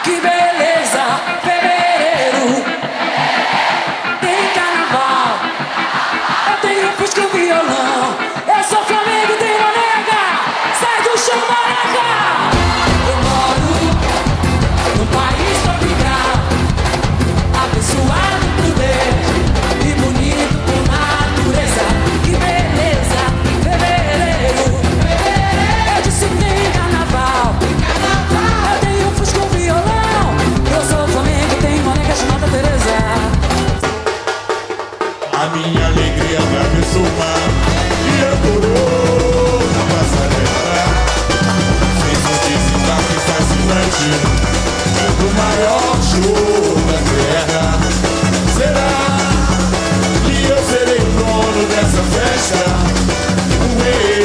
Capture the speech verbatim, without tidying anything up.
que beleza, fevereiro. Tem carnaval, eu tenho fusca e violão. Eu sou Flamengo, tenho a nega, sai do chão, maraca. Eu moro num país tropical, abençoado por Deus e bonito por natureza. Que beleza, fevereiro. Eu disse que tem carnaval, eu tenho fusca e violão. Eu sou Flamengo, tenho uma nega chamada Teresa. A minha alegria me abençoar e adorou na passarela. Fez um desembarque fascinante do maior show da terra. Será que eu serei o dono dessa festa? Um rei